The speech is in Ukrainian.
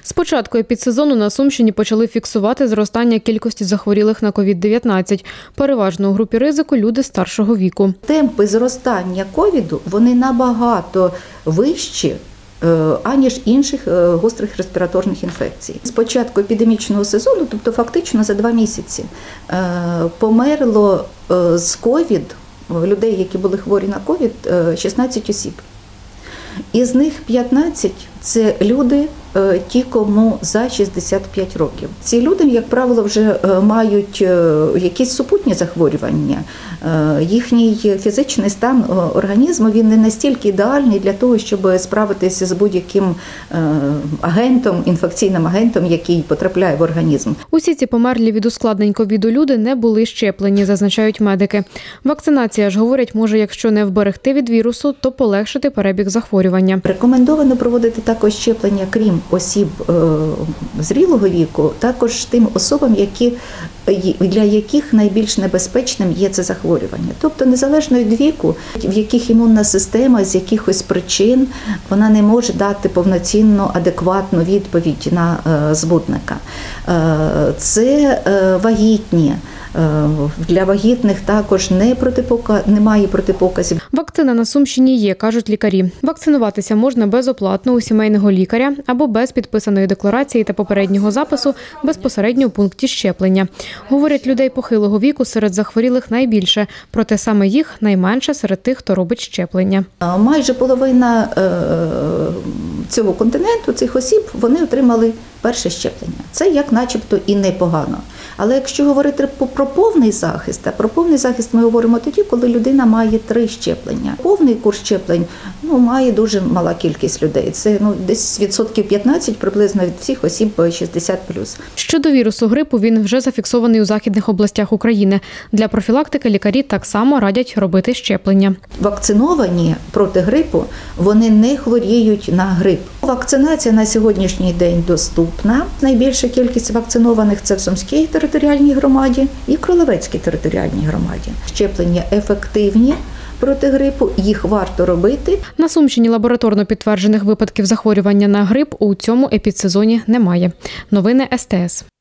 З початку епідсезону на Сумщині почали фіксувати зростання кількості захворілих на COVID-19. Переважно у групі ризику люди старшого віку. Темпи зростання ковіду, вони набагато вищі, аніж інших гострих респіраторних інфекцій. З початку епідемічного сезону, тобто фактично за 2 місяці, померло з ковід, людей, які були хворі на ковід, 16 осіб. Із них 15 – це люди, ті, кому за 65 років. Ці люди, як правило, вже мають якісь супутні захворювання. Їхній фізичний стан організму, він не настільки ідеальний для того, щоб справитися з будь-яким агентом, інфекційним агентом, який потрапляє в організм. Усі ці померлі від ускладнень ковіду люди не були щеплені, зазначають медики. Вакцинація ж, говорять, може, якщо не вберегти від вірусу, то полегшити перебіг захворювання. Рекомендовано проводити також щеплення, крім осіб зрілого віку, також тим особам, для яких найбільш небезпечним є це захворювання. Тобто незалежно від віку, в яких імунна система з якихось причин вона не може дати повноцінну, адекватну відповідь на збудника. Це вагітні. Для вагітних також немає протипоказів. Вакцина на Сумщині є, кажуть лікарі. Вакцинуватися можна безоплатно у сімейного лікаря або без підписаної декларації та попереднього запису безпосередньо у пункті щеплення. Говорять, людей похилого віку серед захворілих найбільше, проте саме їх найменше серед тих, хто робить щеплення. Майже половина цього континенту, цих осіб, вони отримали перше щеплення. Це як начебто і непогано. Але якщо говорити про повний захист, про повний захист ми говоримо тоді, коли людина має 3 щеплення. Повний курс щеплень має дуже мала кількість людей. Це десь відсотків 15 приблизно від всіх осіб 60+. Щодо вірусу грипу, він вже зафіксований у західних областях України. Для профілактики лікарі так само радять робити щеплення. Вакциновані проти грипу, вони не хворіють на грип. Вакцинація на сьогоднішній день доступна. Найбільша кількість вакцинованих – це в Сумській територіальній громаді і Кролевецькій територіальній громаді. Щеплення ефективні проти грипу, їх варто робити. На Сумщині лабораторно підтверджених випадків захворювання на грип у цьому епідсезоні немає. Новини СТС.